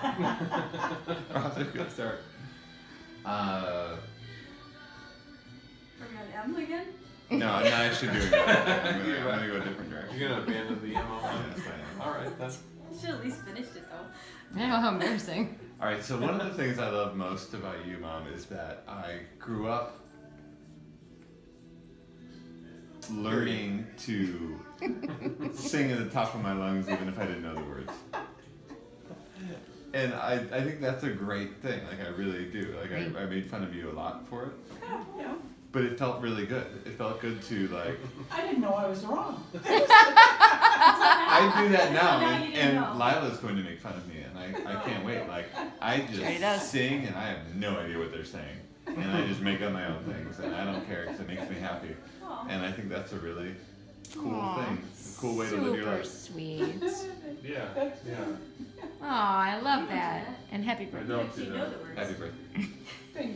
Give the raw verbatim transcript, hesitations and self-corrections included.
Off to a good start. Uh, Are we on M again? no, I'm not actually doing that. I'm gonna, I'm gonna go a different direction. You're gonna abandon the M O M? Yes, I am. Alright, then. You should at least finished it though. Yeah, how embarrassing. All right, so one of the things I love most about you, Mom, is that I grew up learning to sing at the top of my lungs even if I didn't know the words. And I, I think that's a great thing. Like, I really do. Like, I, I made fun of you a lot for it. Yeah. But it felt really good. It felt good to, like... I didn't know I was wrong. I do that now, Now and, you didn't and know. Lila's going to make fun of me, and I, I can't wait. Like, I Sure he does. just sing, and I have no idea what they're saying. And I just make up my own things, and I don't care because it makes me happy. Aw. And I think that's a really cool Aw, thing. A cool way to live your super life. sweet. Yeah, yeah. Oh, I love that. And happy I birthday. don't do You know that. the words. Happy birthday. Thank